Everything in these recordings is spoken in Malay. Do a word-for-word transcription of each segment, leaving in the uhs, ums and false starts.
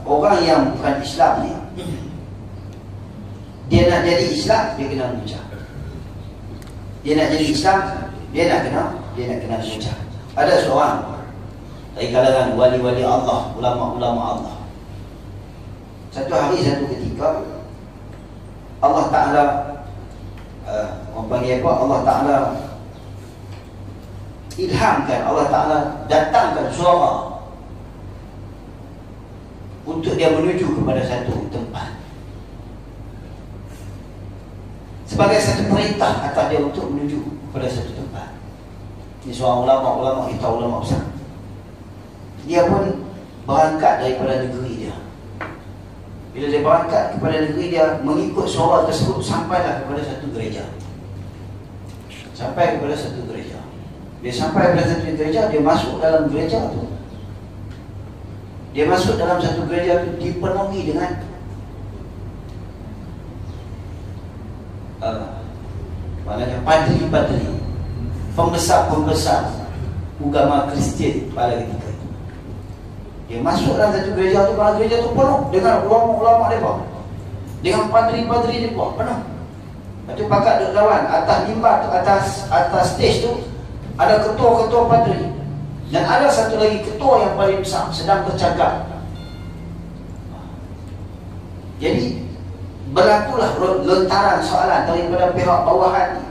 orang yang bukan Islam ni, dia nak jadi Islam, dia kena mengucap. Dia nak jadi Islam, dia nak kena dia nak kena mengucap. Ada seorang dari kalangan wali-wali Allah, ulama-ulama Allah. Satu hari, satu ketika, Allah Ta'ala uh, orang panggil apa? Allah Ta'ala ilhamkan, Allah Ta'ala datangkan suara untuk dia menuju kepada satu tempat, sebagai satu perintah atas dia untuk menuju kepada satu tempat. Ini seorang ulama-ulama kita, ulama besar. Dia pun berangkat daripada negeri dia. Bila dia berangkat kepada negeri dia, mengikut suara tersebut, sampailah kepada satu gereja. Sampai kepada satu gereja. Dia sampai kepada satu gereja, dia masuk dalam gereja tu. Dia masuk dalam satu gereja tu dipenuhi dengan uh, maknanya padri-padri, pembesar-pembesar agama Kristian pada ketika itu. Dia masuk dalam satu gereja tu, pada gereja tu penuh dengan ulama-ulama mereka, dengan padri-padri mereka, penuh. Lepas tu pakat duduk lawan atas mimbar tu, atas atas stage tu ada ketua-ketua padri, dan ada satu lagi ketua yang paling besar sedang bercakap. Jadi berlakulah lontaran soalan daripada pihak bawahan ni,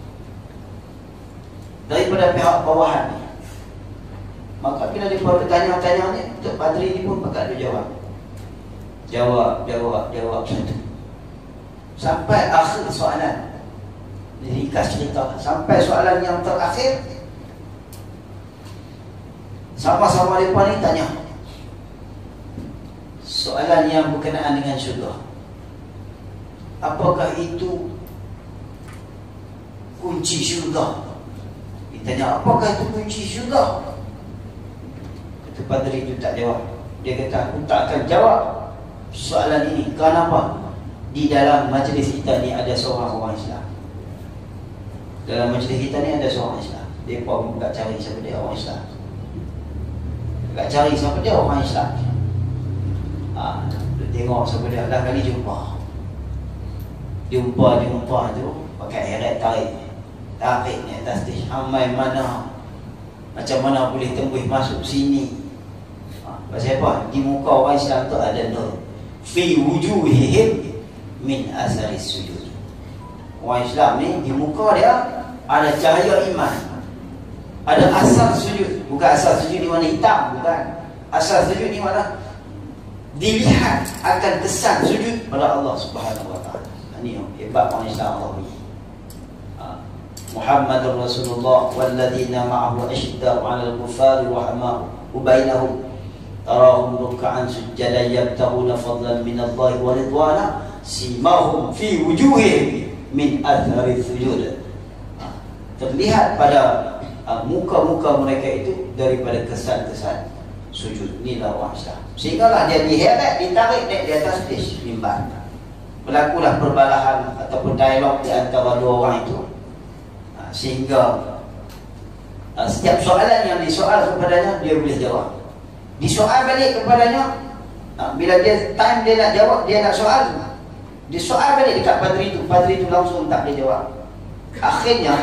daripada pihak bawahan ni. Maka bila dia bertanya-tanya ni, padri ni pun pakat dia jawab. Jawab, jawab, jawab satu. Sampai akhir soalan. Dia ringkas cerita. Sampai soalan yang terakhir, sama-sama mereka ni tanya soalan yang berkenaan dengan syurga. Apakah itu kunci syurga? Ditanya, apakah itu kunci syurga? Kata padri itu tak jawab. Dia kata, aku tak akan jawab soalan ini. Kenapa? Di dalam majlis kita ni ada seorang orang Islam. Dalam majlis kita ni ada seorang Islam. Dia pun tak cari siapa dia orang Islam. Tak cari siapa dia orang Islam. Ha, tengok siapa dia. Dah kali jumpa. Jumpa, jumpa tu pakai heret tarik. Tarik ni atas stage. Hamai mana, macam mana boleh tembus masuk sini. Ha, pasal apa? Di muka orang Islam tu ada nur. Fi wujuhihim min asaris sujud. Orang Islam ni di muka dia ada cahaya iman, ada asar sujud. Bukan asar sujud di mana hitam, bukan. Asar sujud di mana dilihat akan kesan sujud pada Allah Subhanahu wa taala. Ini hebat orang Islam Allah ni. Muhammadur Rasulullah walladzina ma'ahu asyidda'u 'alal kuffari rahama'u bainahum tarahum ruk'an sujjadan yabtaghuna fadlan minallahi wa ridwana simahum fi wujuhihim min athari sujud. Terlihat pada uh, muka-muka mereka itu daripada kesan-kesan sujud. Inilah orang Islam. Sehinggalah dia diheret, ditarik naik di atas stage mimbar. Berlakulah perbalahan ataupun dialog di antara dua orang itu. Uh, sehingga uh, setiap soalan yang disoal kepadanya dia boleh jawab. Disoal balik kepadanya, uh, bila dia time dia nak jawab, dia nak soal, dia soal balik dekat padri itu. Padri itu langsung tak boleh jawab. Akhirnya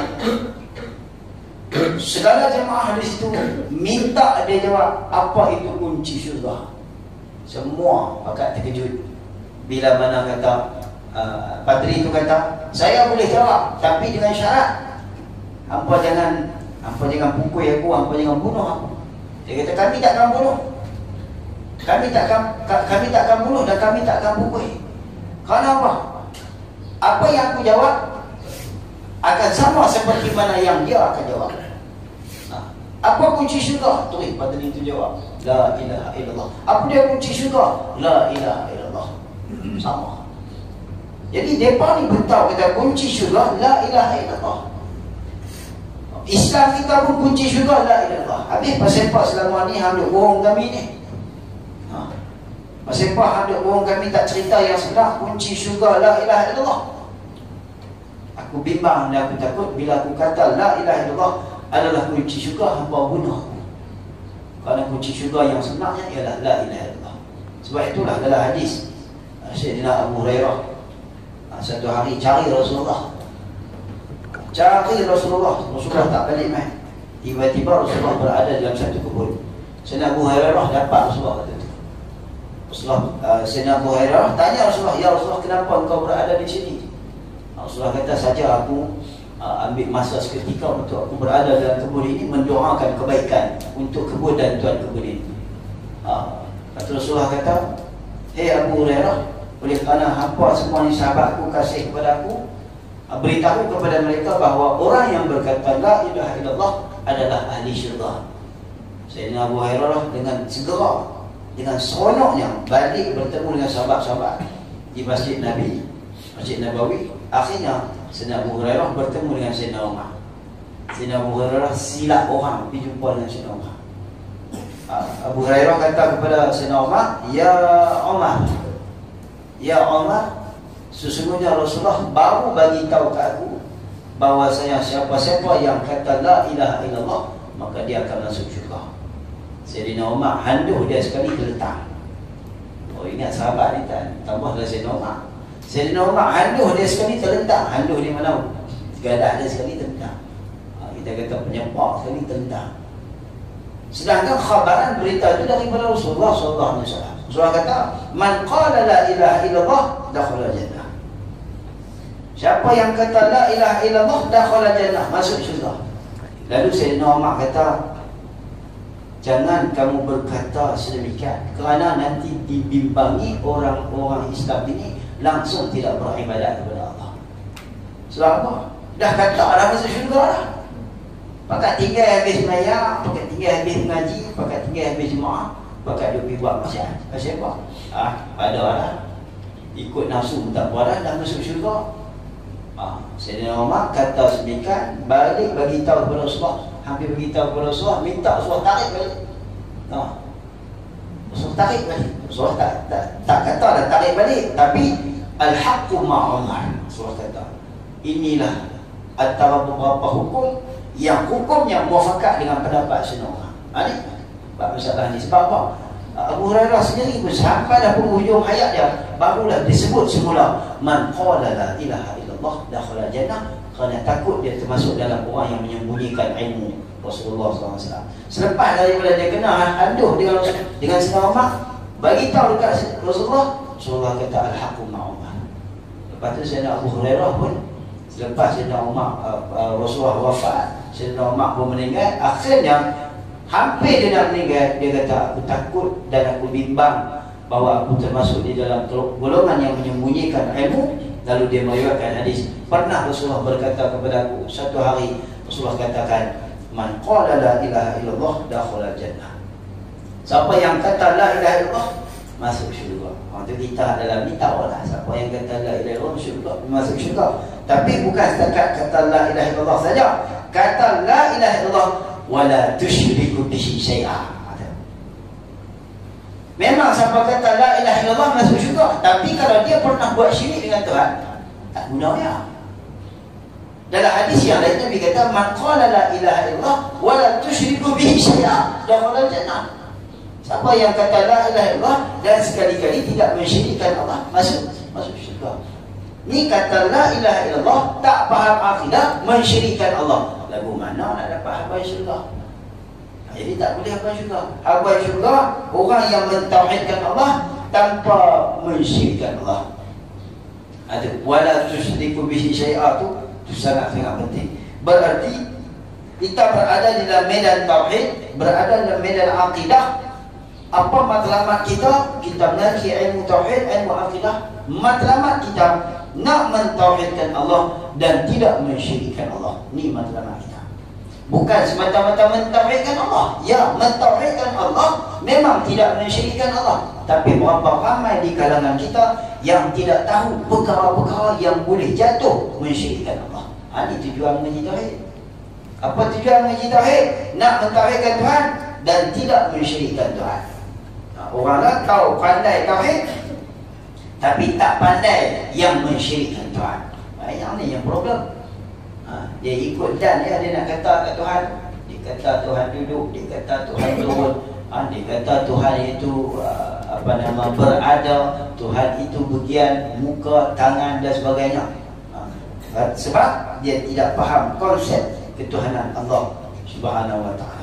segala jemaah di situ minta dia jawab apa itu kunci syurga. Semua pakat terkejut bila mana kata uh, padri itu kata, saya boleh jawab tapi dengan syarat hampa jangan hampa jangan pukul aku, hampa jangan bunuh aku. Dia kata, kami tak akan bunuh, kami tak akan kami tak akan bunuh dan kami tak akan pukul. Kerana apa? Apa yang aku jawab akan sama seperti mana yang dia akan jawab. Nah, apa kunci syurga? Tulis padri itu jawab, la ilaha illallah. Apa dia kunci syurga? La ilaha illallah. Sama. Jadi mereka ni beritahu kata kunci syurga la ilaha illallah. Islam kita pun kunci syurga la ilaha illallah. Habis pasal apa selama ni hang duk bohong kami ni? Ha. Pasal apa hang duk bohong kami, tak cerita yang sebenar kunci syurga la ilaha illallah. Aku bimbang dan aku takut bila aku kata la ilaha illallah adalah kunci syurga, hamba bunuh aku. Kerana kunci syurga yang sebenarnya ialah la ilaha illallah. Sebab itulah dalam hadis Sayyidina Abu Hurairah satu hari cari Rasulullah, cari Rasulullah, Rasulullah tak balik mai. Tiba-tiba Rasulullah berada dalam satu kebun. Sayyidina Abu Hurairah dapat Rasulullah kata tu. Rasulullah, uh, Sayyidina Abu Hurairah tanya Rasulullah, ya Rasulullah, kenapa engkau berada di sini? Rasulullah kata, saja aku uh, ambil masa seketika untuk aku berada dalam kebun ini, mendoakan kebaikan untuk kebun dan tuan kebun ini. uh, Rasulullah kata, hei Abu Hurairah, oleh kerana hampa semua ni sahabatku kasih kepada aku, uh, beritahu kepada mereka bahawa orang yang berkata la ilaha illallah adalah ahli syurga. Sayyidina Abu Hurairah dengan segera, dengan seronoknya balik bertemu dengan sahabat-sahabat di Masjid Nabi, Masjid Nabawi. Akhirnya Sayyidina Abu Hurairah bertemu dengan Sayyidina Umar. Sayyidina Abu Hurairah silap orang pergi jumpa dengan Sayyidina Umar. Abu Hurairah kata kepada Sayyidina Umar, ya Umar, ya Umar, sesungguhnya Rasulullah baru bagi tahu ke aku bahawa saya siapa-siapa yang kata la ilaha illallah maka dia akan masuk syurga. Sayyidina Umar handuh dia sekali terletak. Oh, ingat sahabat ni tak? Tambahlah Sayyidina Umar. Sayyidina Umar handuh dia sekali terletak. Handuh di mana? Gadah dia sekali terletak. Ha, kita kata penyempak sekali terletak. Sedangkan khabaran berita itu daripada Rasulullah sallallahu alaihi wasallam. Rasulullah kata, man qala la ilaha illallah dakhala jannah. Siapa yang kata la ilaha illallah dakhala jannah, masuk syurga. Lalu Sayyidina Umar kata, jangan kamu berkata sedemikian, kerana nanti dibimbangi orang-orang Islam ini langsung tidak beribadat kepada Allah. Sebab apa? Dah kata dah masuk syurga dah. Pakat tinggal habis maya, pakat tinggal habis ngaji, pakat tinggal habis jemaah, pakat dia pergi buat maksiat. Pasal apa? Ah, ada lah. Ikut nafsu tak buat dah, dah masuk syurga. Ah, Sayyidina Umar kata sedemikian, balik bagi tahu kepada Rasulullah. Hampir beritahu kepada Rasulullah, minta Rasulullah tarik balik. Ha. Rasulullah tarik balik. Rasulullah tak, tak, tak kata dah tarik balik, tapi al-haqqu ma'umar. Rasulullah kata, inilah antara beberapa hukum yang hukumnya muafakat dengan pendapat Sayyidina Umar. Ha, ni bab masalah ni. Sebab apa? Abu Hurairah sendiri pun sampai dah penghujung hayat dia, barulah disebut semula man qala la ilaha illallah dakhala jannah, kerana takut dia termasuk dalam orang yang menyembunyikan ilmu Rasulullah sallallahu alaihi wasallam. Selepas daripada dia kena handuh dengan dengan Sayyidina Umar, bagi tahu dekat Rasulullah, Rasulullah kata al-haqqu ma'umar. Lepas tu Sayyidina Abu Hurairah pun, selepas Sayyidina Umar uh, uh, Rasulullah wafat, Sayyidina Umar pun meninggal. Akhirnya hampir dia nak meninggal, dia kata aku takut dan aku bimbang bahawa aku termasuk di dalam golongan yang menyembunyikan ilmu. Lalu dia meriwayatkan hadis, pernah Rasulullah berkata kepada aku, satu hari Rasulullah katakan, man qala la ilaha illallah dakhala jannah. Siapa yang kata la ilaha illallah masuk syurga. Waktu kita dalam ni tahulah siapa yang kata la ilaha illallah syurga, masuk syurga. Tapi bukan setakat kata la ilaha illallah saja. Kata la ilaha illallah wala tusyriku bihi syai'a. Memang siapa kata la ilaha illallah masuk syurga, tapi kalau dia pernah buat syirik dengan Tuhan, tak guna ya. Dalam hadis yang lain Nabi kata, man qala la ilaha illallah wa la tusyriku bihi syai'a dakhala jannah. Siapa yang kata la ilaha illallah dan sekali-kali tidak mensyirikkan Allah, masuk masuk syurga. Ni kata la ilaha illallah, tak faham akidah, mensyirikkan Allah. Lagu mana nak dapat habai syurga? Jadi tak boleh habai syurga. Habai syurga orang yang mentauhidkan Allah tanpa mensyirikkan Allah. Ada wala tusyriku bihi syai'a tu, tu sangat-sangat penting. Berarti kita berada di dalam medan tauhid, berada dalam medan akidah. Apa matlamat kita? Kita menaiki ilmu tauhid, ilmu akidah. Matlamat kita nak mentauhidkan Allah dan tidak mensyirikkan Allah. Ni matlamat kita. Bukan semata-mata mentauhidkan Allah. Ya, mentauhidkan Allah, memang tidak mensyirikkan Allah. Tapi berapa ramai di kalangan kita yang tidak tahu perkara-perkara yang boleh jatuh mensyirikkan Allah. Ha, ini tujuan mengaji tauhid. Apa tujuan mengaji tauhid? Nak mentauhidkan Tuhan dan tidak mensyirikkan Tuhan. Ha, orang lah tahu pandai tauhid, tapi tak pandai yang mensyirikkan Tuhan. Ha, yang ni yang problem. Ha, dia ikut dan dia, dia nak kata kat Tuhan, dia kata Tuhan duduk, dia kata Tuhan turun, ha, dia kata Tuhan itu uh, apa nama berada, Tuhan itu bagian muka, tangan dan sebagainya. Ha, sebab dia tidak faham konsep ketuhanan Allah Subhanahu wa taala.